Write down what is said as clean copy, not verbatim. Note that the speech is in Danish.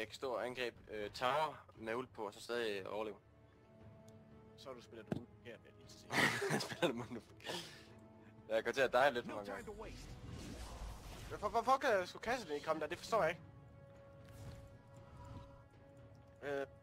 jeg kan stå og angribe tower med ult på, og så stadig overleve. Så du spiller du forkert, vil jeg lige sige. Jeg spiller det nu forkert. Jeg går til at die lidt nogle gange. Hvorfor kan jeg sgu kasse det ikke komme der? Det forstår jeg ikke.